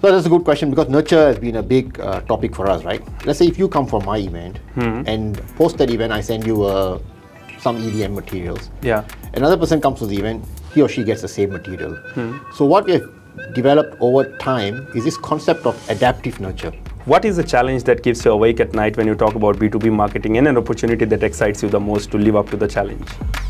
So that's a good question, because nurture has been a big topic for us, right? Let's say if you come for my event and post that event, I send you some EDM materials. Yeah. Another person comes to the event, he or she gets the same material. So what we have developed over time is this concept of adaptive nurture. What is the challenge that keeps you awake at night when you talk about B2B marketing, and an opportunity that excites you the most to live up to the challenge?